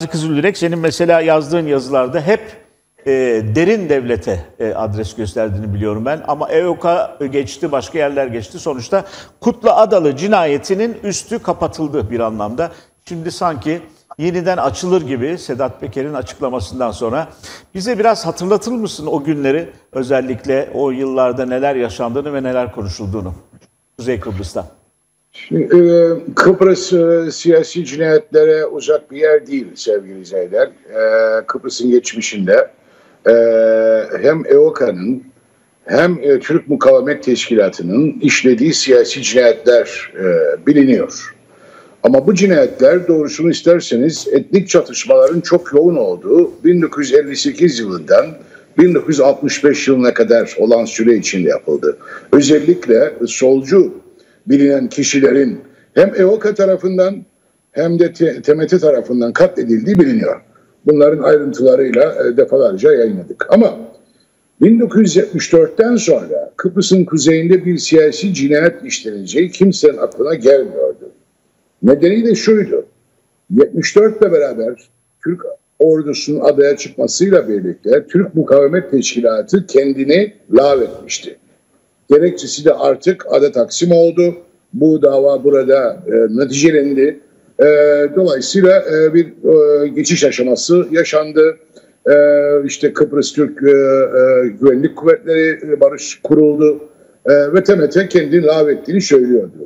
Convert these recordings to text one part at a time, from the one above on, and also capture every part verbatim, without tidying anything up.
Kızılürek, senin mesela yazdığın yazılarda hep e, derin devlete e, adres gösterdiğini biliyorum ben. Ama E O K geçti, başka yerler geçti. Sonuçta Kutlu Adalı cinayetinin üstü kapatıldı bir anlamda. Şimdi sanki yeniden açılır gibi Sedat Peker'in açıklamasından sonra. Bize biraz hatırlatır mısın o günleri? Özellikle o yıllarda neler yaşandığını ve neler konuşulduğunu Kuzey Kıbrıs'ta. Şimdi, e, Kıbrıs e, siyasi cinayetlere uzak bir yer değil sevgili izleyiciler. E, Kıbrıs'ın geçmişinde e, hem E O K'nın hem e, Türk Mukavemet Teşkilatı'nın işlediği siyasi cinayetler e, biliniyor. Ama bu cinayetler doğrusunu isterseniz etnik çatışmaların çok yoğun olduğu bin dokuz yüz elli sekiz yılından bin dokuz yüz altmış beş yılına kadar olan süre içinde yapıldı. Özellikle solcu bilinen kişilerin hem E O K tarafından hem de T M T tarafından katledildiği biliniyor. Bunların ayrıntılarıyla defalarca yayınladık. Ama bin dokuz yüz yetmiş dörtten sonra Kıbrıs'ın kuzeyinde bir siyasi cinayet işleneceği kimsenin aklına gelmiyordu. Nedeni de şuydu: yetmiş dörtle beraber Türk ordusunun adaya çıkmasıyla birlikte Türk Mukavemet Teşkilatı kendini lağvetmişti. Gerekçesi de artık ada taksim oldu. Bu dava burada e, neticelendi. E, dolayısıyla e, bir e, geçiş aşaması yaşandı. E, işte Kıbrıs Türk e, e, Güvenlik Kuvvetleri barış kuruldu. E, ve T M T kendini lağvettiğini söylüyordu.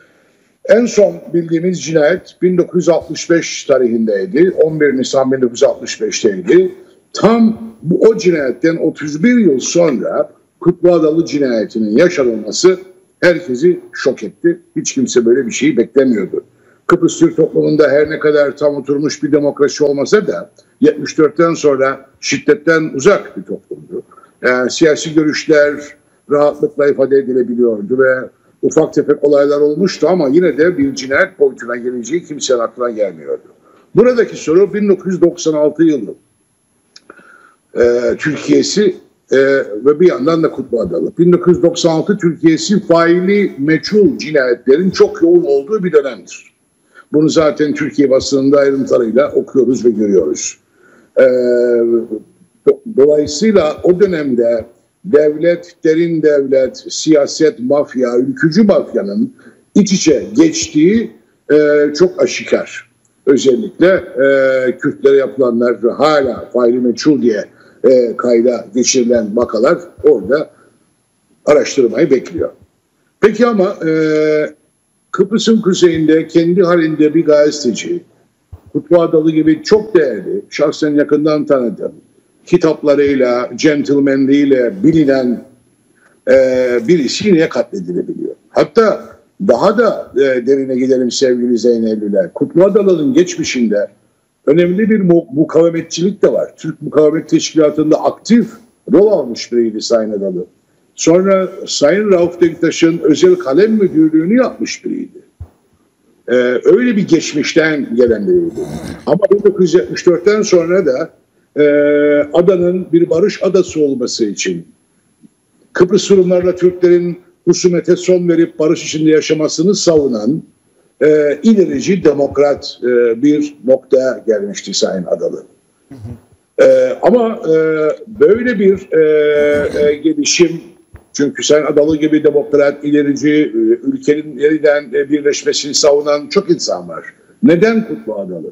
En son bildiğimiz cinayet bin dokuz yüz altmış beş tarihindeydi. on bir Nisan bin dokuz yüz altmış beşteydi. Tam bu o cinayetten otuz bir yıl sonra Kutlu Adalı cinayetinin yaşanılması herkesi şok etti. Hiç kimse böyle bir şeyi beklemiyordu. Kıbrıs Türk toplumunda her ne kadar tam oturmuş bir demokrasi olmasa da yetmiş dörtten sonra şiddetten uzak bir toplumdu. Yani siyasi görüşler rahatlıkla ifade edilebiliyordu ve ufak tefek olaylar olmuştu ama yine de bir cinayet boyutuna geleceği kimsenin aklına gelmiyordu. Buradaki soru bin dokuz yüz doksan altı yılı e, Türkiye'si e, ve bir yandan da Kutlu Adalı. bin dokuz yüz doksan altı Türkiye'si faili meçhul cinayetlerin çok yoğun olduğu bir dönemdir. Bunu zaten Türkiye basınında ayrıntılarıyla okuyoruz ve görüyoruz. E, do, dolayısıyla o dönemde devlet, derin devlet, siyaset, mafya, ülkücü mafyanın iç içe geçtiği e, çok aşikar. Özellikle e, Kürtlere yapılanlar hala faili meçhul diye e, kayda geçirilen vakalar orada araştırmayı bekliyor. Peki ama e, Kıbrıs'ın kuzeyinde kendi halinde bir gazeteci, Kutlu Adalı gibi çok değerli, şahsen yakından tanıdığım, kitaplarıyla, centilmenliğiyle bilinen e, birisi yine katledilebiliyor. Hatta daha da e, derine gidelim sevgili Zeyneliler. Kutlu Adalı'nın geçmişinde önemli bir mu mukavemetçilik de var. Türk Mukavemet Teşkilatı'nda aktif rol almış biriydi Sayın Adalı. Sonra Sayın Rauf Denktaş'ın özel kalem müdürlüğünü yapmış biriydi. Ee, öyle bir geçmişten gelen biriydi. Ama bin dokuz yüz yetmiş dörtten sonra da e, adanın bir barış adası olması için Kıbrıs Rumlarla Türklerin husumete son verip barış içinde yaşamasını savunan e, ilerici demokrat e, bir noktaya gelmişti Sayın Adalı. Hı hı. E, ama e, böyle bir e, e, gelişim, çünkü Sayın Adalı gibi demokrat, ilerici, e, ülkenin yeniden e, birleşmesini savunan çok insan var. Neden Kutlu Adalı?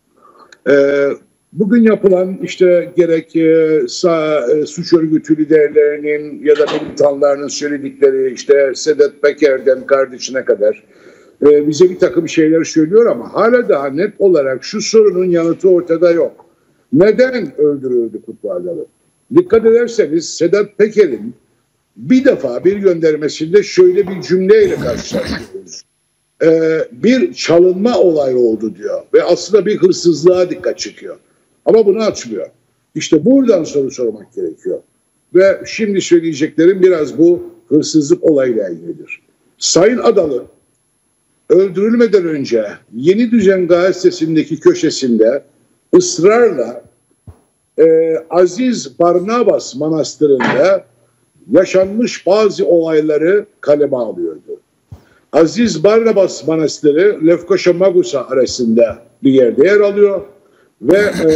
E, bugün yapılan işte gerek e, sağ, e, suç örgütü liderlerinin ya da militanlarının söyledikleri, işte Sedat Peker'den kardeşine kadar e, bize bir takım şeyler söylüyor ama hala daha net olarak şu sorunun yanıtı ortada yok. Neden öldürüldü Kutlu Adalı? Dikkat ederseniz Sedat Peker'in bir defa bir göndermesinde şöyle bir cümleyle karşılaşıyoruz. Ee, bir çalınma olayı oldu diyor ve aslında bir hırsızlığa dikkat çekiyor. Ama bunu açmıyor. İşte buradan soru sormak gerekiyor. Ve şimdi söyleyeceklerim biraz bu hırsızlık olayıyla ilgilidir. Sayın Adalı öldürülmeden önce Yeni Düzen gazetesindeki köşesinde ısrarla e, Aziz Barnabas Manastırı'nda yaşanmış bazı olayları kaleme alıyordu. Aziz Barnabas Manastırı Lefkoşa Magusa arasında bir yerde yer alıyor. Ve e,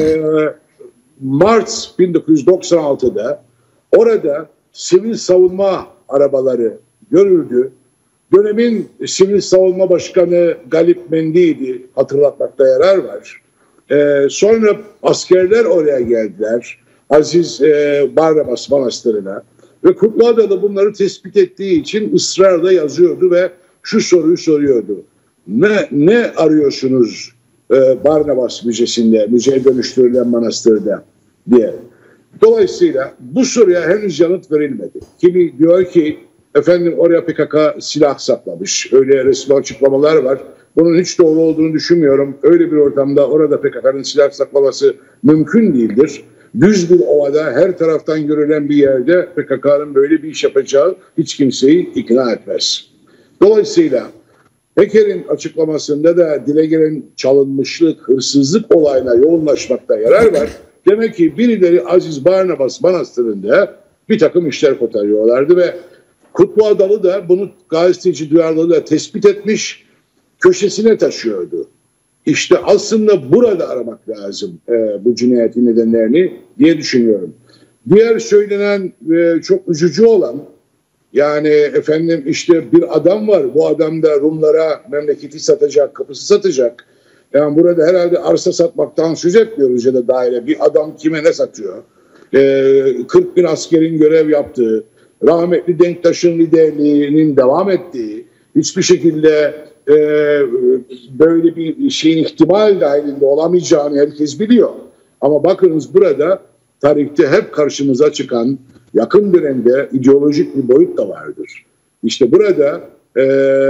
Mart bin dokuz yüz doksan altıda orada sivil savunma arabaları görüldü. Dönemin Sivil Savunma Başkanı Galip Mendi'ydi, hatırlatmakta yarar var. Ee, sonra askerler oraya geldiler, Aziz e, Barnabas Manastırı'na. Ve Kutluadalı bunları tespit ettiği için ısrarla yazıyordu ve şu soruyu soruyordu. Ne, ne arıyorsunuz e, Barnabas Müzesi'nde, müzeye dönüştürülen manastırda diye. Dolayısıyla bu soruya henüz yanıt verilmedi. Kimi diyor ki efendim oraya P K K silah saklamış. Öyle resmi açıklamalar var. Bunun hiç doğru olduğunu düşünmüyorum. Öyle bir ortamda orada P K K'nın silah saklaması mümkün değildir. Düz bir ovada her taraftan görülen bir yerde P K K'nın böyle bir iş yapacağı hiç kimseyi ikna etmez. Dolayısıyla Peker'in açıklamasında da dile gelen çalınmışlık, hırsızlık olayına yoğunlaşmakta yarar var. Demek ki birileri Aziz Barnabas Manastırı'nda bir takım işler kotarıyorlardı ve Kutluadalı da bunu gazeteci duyarlılığı tespit etmiş, köşesine taşıyordu. İşte aslında burada aramak lazım e, bu cinayetin nedenlerini diye düşünüyorum. Diğer söylenen e, çok üzücü olan, yani efendim işte bir adam var, bu adam da Rumlara memleketi satacak, kapısı satacak. Yani burada herhalde arsa satmaktan söz etmiyoruz ya da daire. Bir adam kime ne satıyor? Ee, kırk bin askerin görev yaptığı, rahmetli Denktaş'ın liderliğinin devam ettiği, hiçbir şekilde e, böyle bir şeyin ihtimal dahilinde olamayacağını herkes biliyor. Ama bakınız burada tarihte hep karşımıza çıkan yakın dönemde ideolojik bir boyut da vardır. İşte burada e,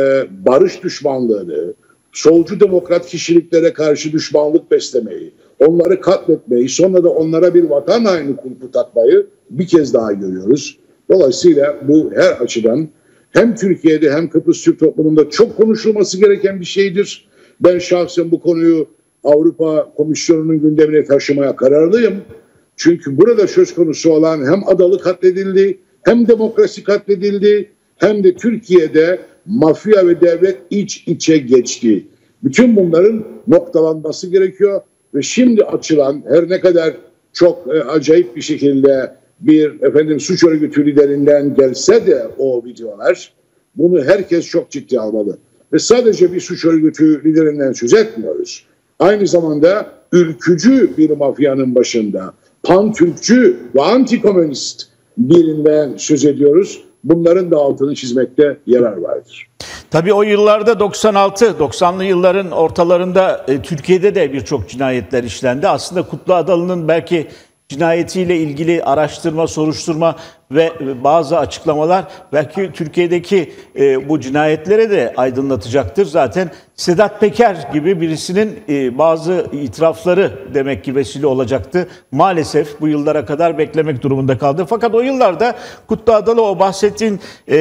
barış düşmanlığını, solcu demokrat kişiliklere karşı düşmanlık beslemeyi, onları katletmeyi, sonra da onlara bir vatan haini kulpu takmayı bir kez daha görüyoruz. Dolayısıyla bu her açıdan hem Türkiye'de hem Kıbrıs Türk toplumunda çok konuşulması gereken bir şeydir. Ben şahsen bu konuyu Avrupa Komisyonu'nun gündemine taşımaya kararlıyım. Çünkü burada söz konusu olan hem adalı katledildi, hem demokrasi katledildi, hem de Türkiye'de mafya ve devlet iç içe geçti. Bütün bunların noktalanması gerekiyor ve şimdi açılan her ne kadar çok e, acayip bir şekilde bir efendim suç örgütü liderinden gelse de o videolar, bunu herkes çok ciddi almalı. Ve sadece bir suç örgütü liderinden söz etmiyoruz. Aynı zamanda ülkücü bir mafyanın başında, pan-Türkçü ve anti-komünist birinden söz ediyoruz. Bunların da altını çizmekte yarar vardır. Tabii o yıllarda doksan altı doksanlı yılların ortalarında e, Türkiye'de de birçok cinayetler işlendi. Aslında Kutluadalı'nın belki cinayetiyle ilgili araştırma, soruşturma ve bazı açıklamalar belki Türkiye'deki e, bu cinayetlere de aydınlatacaktır. Zaten Sedat Peker gibi birisinin e, bazı itirafları demek ki vesile olacaktı. Maalesef bu yıllara kadar beklemek durumunda kaldı. Fakat o yıllarda Kutluadalı o bahsettiğin e,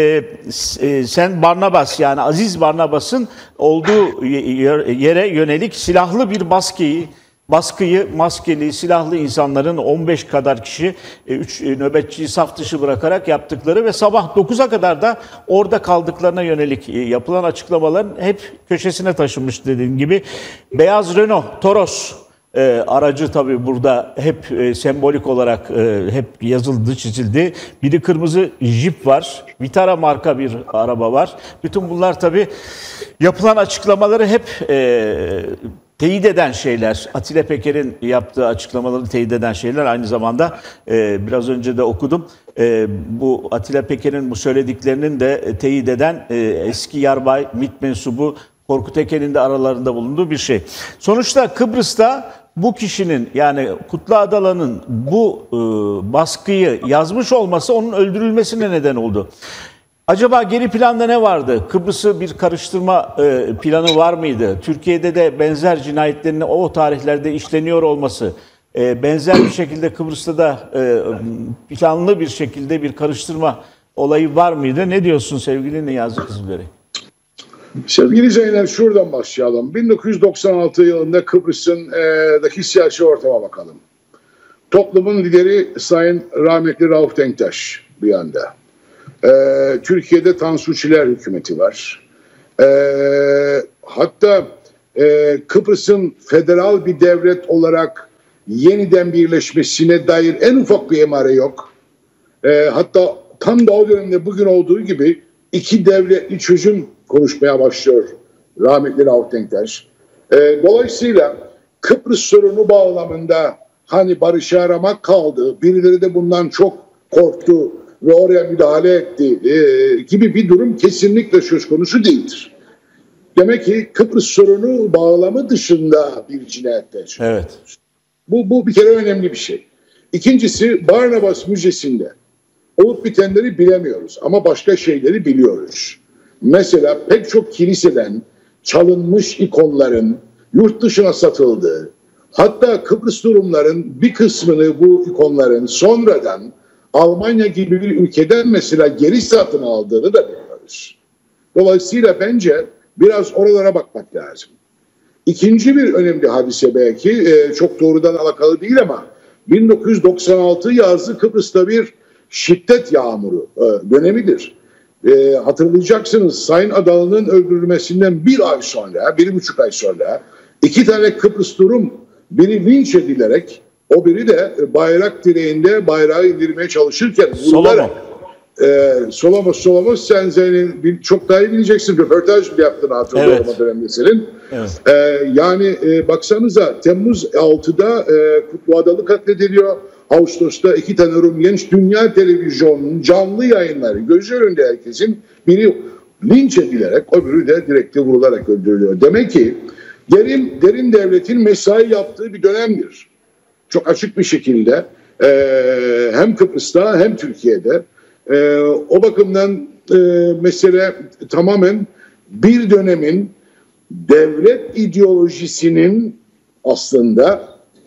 e, sen Barnabas yani Aziz Barnabas'ın olduğu yere yönelik silahlı bir baskıyı Baskıyı maskeli, silahlı insanların on beş kadar kişi üç nöbetçiyi saf dışı bırakarak yaptıkları ve sabah dokuza kadar da orada kaldıklarına yönelik yapılan açıklamaların hep köşesine taşınmış dediğim gibi. Beyaz Renault, Toros e, aracı tabii burada hep e, sembolik olarak e, hep yazıldı, çizildi. Bir de kırmızı Jeep var, Vitara marka bir araba var. Bütün bunlar tabii yapılan açıklamaları hep E, teyit eden şeyler, Atilla Peker'in yaptığı açıklamaları teyit eden şeyler. Aynı zamanda e, biraz önce de okudum. E, bu Atilla Peker'in bu söylediklerinin de teyit eden e, eski yarbay, MİT mensubu Korkut Eken'in de aralarında bulunduğu bir şey. Sonuçta Kıbrıs'ta bu kişinin yani Kutluadalı'nın bu e, baskıyı yazmış olması onun öldürülmesine neden oldu. Acaba geri planda ne vardı? Kıbrıs'ı bir karıştırma e, planı var mıydı? Türkiye'de de benzer cinayetlerin o tarihlerde işleniyor olması, e, benzer bir şekilde Kıbrıs'ta da e, planlı bir şekilde bir karıştırma olayı var mıydı? Ne diyorsun sevgili Niyazi Kızılderili? Sevgili Zeynep şuradan başlayalım. bin dokuz yüz doksan altı yılında Kıbrıs'ındaki siyasi ortama bakalım. Toplumun lideri Sayın rahmetli Rauf Denktaş bir yanda. Ee, Türkiye'de Tansu Çiller hükümeti var. Ee, hatta e, Kıbrıs'ın federal bir devlet olarak yeniden birleşmesine dair en ufak bir emare yok. E, hatta tam da o dönemde bugün olduğu gibi iki devletli çözüm konuşmaya başlıyor rahmetli Rauf Denktaş. E, dolayısıyla Kıbrıs sorunu bağlamında hani barışı aramak kaldı, birileri de bundan çok korktu ve oraya müdahale etti e, gibi bir durum kesinlikle söz konusu değildir. Demek ki Kıbrıs sorunu bağlamı dışında bir cinayetler. Evet. Bu, bu bir kere önemli bir şey. İkincisi, Barnabas Müzesi'nde olup bitenleri bilemiyoruz ama başka şeyleri biliyoruz. Mesela pek çok kiliseden çalınmış ikonların yurt dışına satıldığı, hatta Kıbrıs Rumların bir kısmını bu ikonların sonradan Almanya gibi bir ülkeden mesela geri satın aldığını da biliyoruz. Dolayısıyla bence biraz oralara bakmak lazım. İkinci bir önemli hadise belki e, çok doğrudan alakalı değil ama bin dokuz yüz doksan altı yazı Kıbrıs'ta bir şiddet yağmuru e, dönemidir. E, hatırlayacaksınız Sayın Adalı'nın öldürülmesinden bir ay sonra, bir buçuk ay sonra iki tane Kıbrıs Rum biri linç edilerek o biri de bayrak direğinde bayrağı indirmeye çalışırken vurularak Ee, Solomos, Solomos sen senin çok daha iyi bileceksin. Röportaj bile yaptığını hatırlıyorum o dönemde senin. Evet. Ee, yani e, baksanıza Temmuz altıda e, Kutlu Adalı katlediliyor. Ağustos'ta iki tane Rum genç dünya televizyonunun canlı yayınları göz önünde herkesin biri linç edilerek öbürü de direkt vurularak öldürülüyor. Demek ki derin, derin devletin mesai yaptığı bir dönemdir. Çok açık bir şekilde e, hem Kıbrıs'ta hem Türkiye'de. Ee, o bakımdan e, mesele tamamen bir dönemin devlet ideolojisinin aslında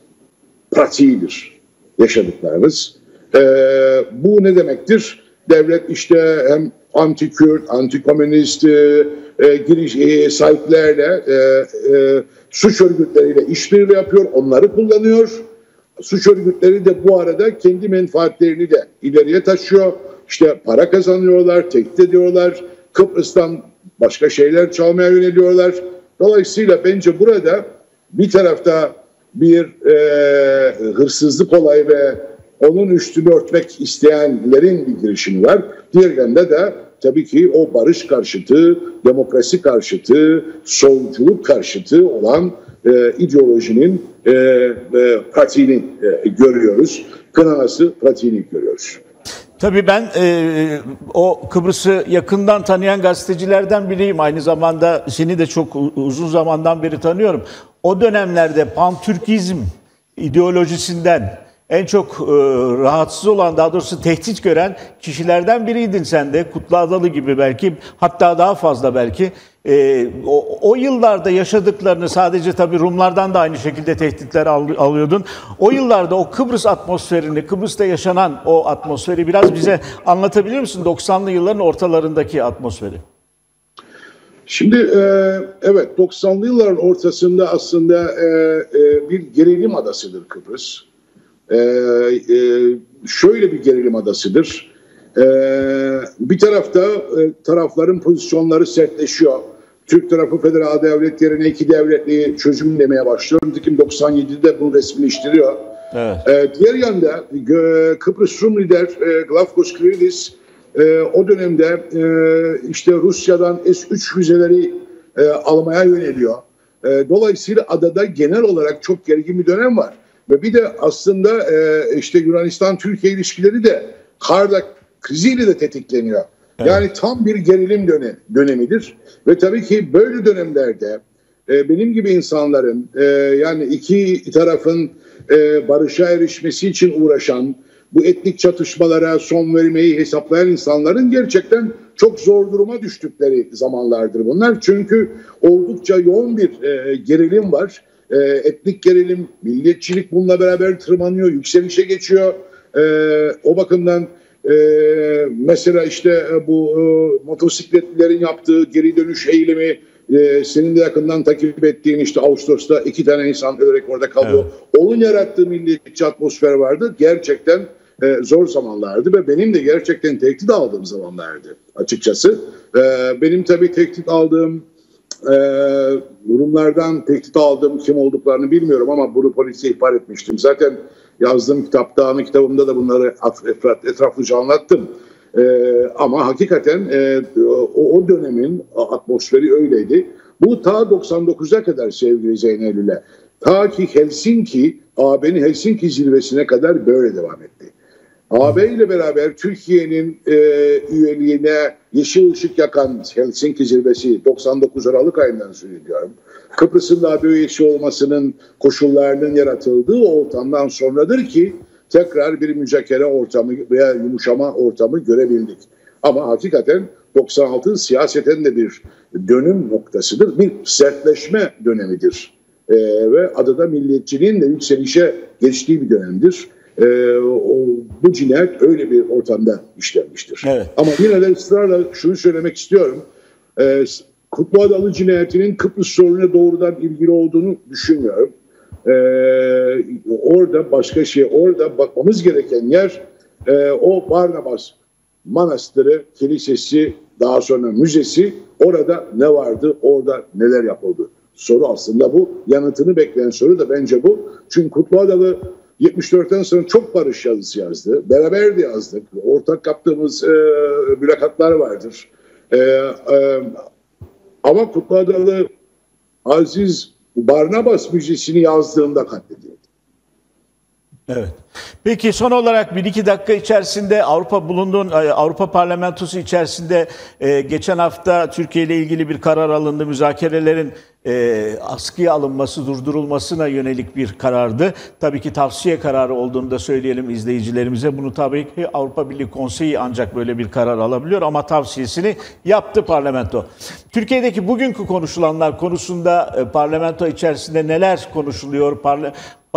pratiğidir yaşadıklarımız. Ee, bu ne demektir? Devlet işte hem anti-Kürt, anti-komünist e, e, giriş e, sahiplerle e, e, suç örgütleriyle işbirliği yapıyor, onları kullanıyor. Suç örgütleri de bu arada kendi menfaatlerini de ileriye taşıyor. İşte para kazanıyorlar, tehdit ediyorlar, Kıbrıs'tan başka şeyler çalmaya yöneliyorlar. Dolayısıyla bence burada bir tarafta bir e, hırsızlık olayı ve onun üstünü örtmek isteyenlerin bir girişimi var. Diğer yanda da tabii ki o barış karşıtı, demokrasi karşıtı, solculuk karşıtı olan e, ideolojinin e, e, pratiğini e, görüyoruz. Kınaması pratiğini görüyoruz. Tabii ben e, o Kıbrıs'ı yakından tanıyan gazetecilerden biriyim. Aynı zamanda seni de çok uzun zamandan beri tanıyorum. O dönemlerde pantürkizm ideolojisinden en çok e, rahatsız olan, daha doğrusu tehdit gören kişilerden biriydin sen de. Kutlu Adalı gibi belki, hatta daha fazla belki. E, o, o yıllarda yaşadıklarını, sadece tabii Rumlardan da aynı şekilde tehditler al, alıyordun. O yıllarda o Kıbrıs atmosferini, Kıbrıs'ta yaşanan o atmosferi biraz bize anlatabilir misin? doksanlı yılların ortalarındaki atmosferi. Şimdi e, evet doksanlı yılların ortasında aslında e, e, bir gerilim adasıdır Kıbrıs. E, e, şöyle bir gerilim adasıdır. E, bir tarafta e, tarafların pozisyonları sertleşiyor. Türk tarafı federal devlet yerine iki devletli çözüm demeye başlıyor. Nitekim doksan yedide bunu resmileştiriyor. Evet. E, diğer yanda e, Kıbrıs Rum lider e, Glafkos Kriridis e, o dönemde e, işte Rusya'dan S üç füzeleri e, almaya yöneliyor. E, dolayısıyla adada genel olarak çok gergin bir dönem var. Ve bir de aslında e, işte Yunanistan-Türkiye ilişkileri de Kardak kriziyle de tetikleniyor. Evet. Yani tam bir gerilim dönem, dönemidir. Ve tabii ki böyle dönemlerde e, benim gibi insanların e, yani iki tarafın e, barışa erişmesi için uğraşan, bu etnik çatışmalara son vermeyi hesaplayan insanların gerçekten çok zor duruma düştükleri zamanlardır bunlar. Çünkü oldukça yoğun bir e, gerilim var. E, etnik gerilim, milliyetçilik bununla beraber tırmanıyor, yükselişe geçiyor. E, o bakımdan e, mesela işte bu e, motosikletlilerin yaptığı geri dönüş eylemi, e, senin de yakından takip ettiğin işte Ağustos'ta iki tane insan ölerek orada kalıyor. Evet. Onun yarattığı milliyetçi atmosfer vardı. Gerçekten e, zor zamanlardı ve benim de gerçekten tehdit aldığım zamanlardı açıkçası. E, benim tabii tehdit aldığım e, Rumlardan tehdit aldığım kim olduklarını bilmiyorum ama bunu polise ihbar etmiştim. Zaten yazdığım kitapta, ana kitabımda da bunları etraf, etraflıca anlattım. E, ama hakikaten e, o, o dönemin atmosferi öyleydi. Bu ta doksan dokuza kadar sevgili Zeynel'le. Ta ki Helsinki, A B'nin Helsinki zirvesine kadar böyle devam etti. A B ile beraber Türkiye'nin e, üyeliğine yeşil ışık yakan Helsinki zirvesi doksan dokuz Aralık ayından söylüyorum. Kıbrıs'ın da A B üyesi olmasının koşullarının yaratıldığı ortamdan sonradır ki tekrar bir müzakere ortamı veya yumuşama ortamı görebildik. Ama hakikaten doksan altı siyaseten de bir dönüm noktasıdır, bir sertleşme dönemidir. E, ve adı da milliyetçiliğin de yükselişe geçtiği bir dönemdir. Ee, o, bu cinayet öyle bir ortamda işlenmiştir. Evet. Ama yine de ısrarla şunu söylemek istiyorum. Ee, Kutlu Adalı cinayetinin Kıbrıs sorununa doğrudan ilgili olduğunu düşünmüyorum. Ee, orada başka şey, orada bakmamız gereken yer e, o Barnabas Manastırı, kilisesi, daha sonra müzesi. Orada ne vardı, orada neler yapıldı? Soru aslında bu. Yanıtını bekleyen soru da bence bu. Çünkü Kutlu Adalı yetmiş dörtten sonra çok barış yazısı yazdı. Beraber de yazdık. Ortak yaptığımız e, mülakatlar vardır. E, e, ama Kutlu Adalı Aziz Barnabas Müzesi'ni yazdığında katledildi. Evet. Peki son olarak bir iki dakika içerisinde Avrupa bulunduğun Avrupa Parlamentosu içerisinde e, geçen hafta Türkiye ile ilgili bir karar alındı. Müzakerelerin e, askıya alınması, durdurulmasına yönelik bir karardı. Tabii ki tavsiye kararı olduğunu da söyleyelim izleyicilerimize. Bunu tabii ki Avrupa Birliği Konseyi ancak böyle bir karar alabiliyor ama tavsiyesini yaptı parlamento. Türkiye'deki bugünkü konuşulanlar konusunda e, parlamento içerisinde neler konuşuluyor? Parla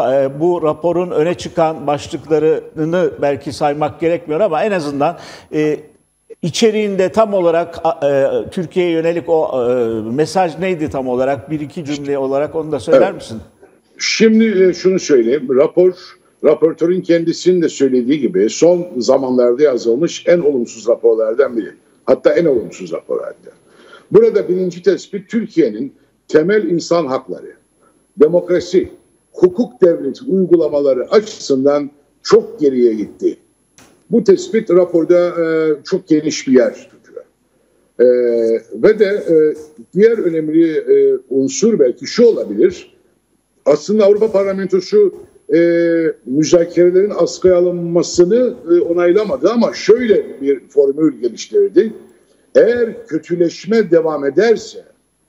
Bu raporun öne çıkan başlıklarını belki saymak gerekmiyor ama en azından e, içeriğinde tam olarak e, Türkiye'ye yönelik o e, mesaj neydi tam olarak? Bir iki cümle olarak onu da söyler evet. misin? Şimdi e, şunu söyleyeyim. Rapor, raportörün kendisinin de söylediği gibi son zamanlarda yazılmış en olumsuz raporlardan biri. Hatta en olumsuz raporlardan. Burada birinci tespit Türkiye'nin temel insan hakları, demokrasi, hukuk devleti uygulamaları açısından çok geriye gitti. Bu tespit raporda e, çok geniş bir yer tutuyor. E, ve de e, diğer önemli e, unsur belki şu olabilir. Aslında Avrupa Parlamentosu e, müzakerelerin askıya alınmasını e, onaylamadı ama şöyle bir formül geliştirdi. Eğer kötüleşme devam ederse,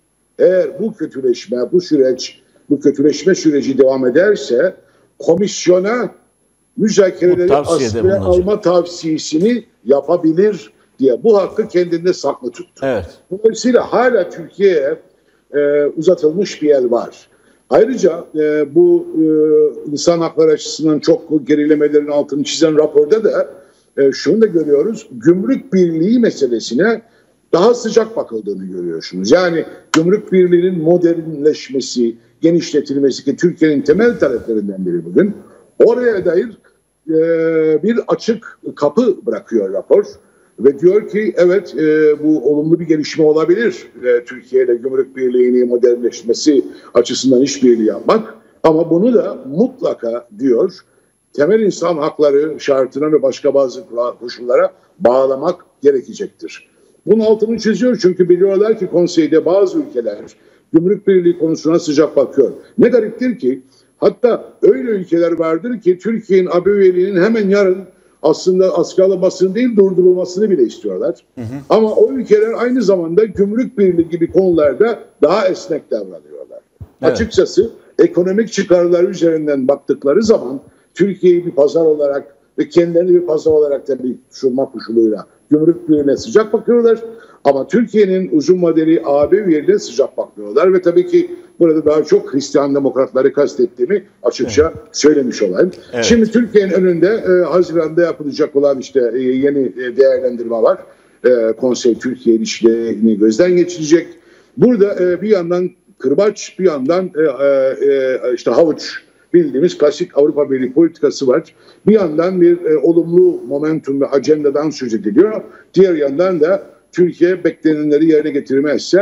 eğer bu kötüleşme, bu süreç Bu kötüleşme süreci devam ederse komisyona müzakereleri askıya alma tavsiyesini yapabilir diye bu hakkı kendinde saklı tuttu. Evet. Dolayısıyla hala Türkiye'ye e, uzatılmış bir el var. Ayrıca e, bu e, insan hakları açısından çok gerilemelerin altını çizen raporda da e, şunu da görüyoruz. Gümrük birliği meselesine daha sıcak bakıldığını görüyorsunuz. Yani gümrük birliğinin modernleşmesi, genişletilmesi ki Türkiye'nin temel taleplerinden biri bugün. Oraya dair e, bir açık kapı bırakıyor rapor ve diyor ki evet e, bu olumlu bir gelişme olabilir. E, Türkiye ile gümrük birliğini modernleşmesi açısından işbirliği yapmak ama bunu da mutlaka diyor temel insan hakları şartına ve başka bazı koşullara bağlamak gerekecektir. Bunun altını çiziyor çünkü biliyorlar ki konseyde bazı ülkeler gümrük birliği konusuna sıcak bakıyor. Ne gariptir ki hatta öyle ülkeler vardır ki Türkiye'nin A B üyeliğinin hemen yarın aslında askıya alınmasını değil durdurulmasını bile istiyorlar. Hı hı. Ama o ülkeler aynı zamanda gümrük birliği gibi konularda daha esnek davranıyorlar. Evet. Açıkçası ekonomik çıkarlar üzerinden baktıkları zaman Türkiye'yi bir pazar olarak ve kendilerini bir pazar olarak da bir sunma koşuluyla gümrük birliğine sıcak bakıyorlar. Ama Türkiye'nin uzun vadeli A B üyeliğine sıcak bakmıyorlar ve tabii ki burada daha çok Hristiyan demokratları kastettiğimi açıkça evet. söylemiş olayım. Evet. Şimdi Türkiye'nin önünde e, Haziran'da yapılacak olan işte e, yeni e, değerlendirme var. E, Konsey Türkiye ilişkilerini gözden geçirecek. Burada e, bir yandan kırbaç, bir yandan e, e, işte havuç bildiğimiz klasik Avrupa Birliği politikası var. Bir yandan bir e, olumlu momentum ve ajendadan söz ediliyor. Diğer yandan da Türkiye beklenenleri yerine getirmezse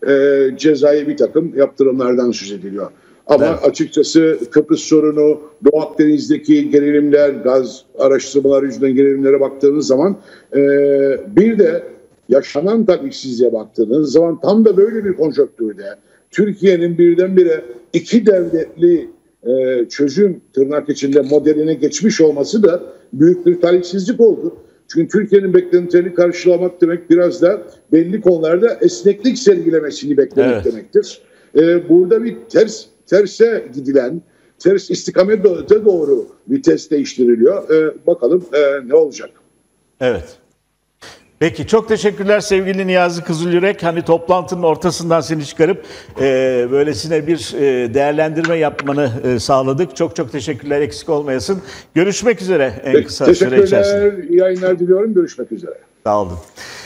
e, cezai bir takım yaptırımlardan söz ediliyor. Ama evet. açıkçası Kıbrıs sorunu, Doğu Akdeniz'deki gerilimler, gaz araştırmaları yüzünden gerilimlere baktığınız zaman e, bir de yaşanan tabiksizliğe baktığınız zaman tam da böyle bir konjonktürde Türkiye'nin birdenbire iki devletli e, çözüm tırnak içinde modeline geçmiş olması da büyük bir talihsizlik oldu. Çünkü Türkiye'nin beklentilerini karşılamak demek biraz da belli konularda esneklik sergilemesini beklemek evet. demektir. E, burada bir ters terse gidilen, ters istikamete doğru vites değiştiriliyor. E, bakalım e, ne olacak? Evet. Peki çok teşekkürler sevgili Niyazi Kızılyürek. Hani toplantının ortasından seni çıkarıp e, böylesine bir e, değerlendirme yapmanı e, sağladık. Çok çok teşekkürler, eksik olmayasın. Görüşmek üzere en kısa süre içerisinde. Teşekkürler, iyi yayınlar diliyorum. Görüşmek üzere. Sağ olun.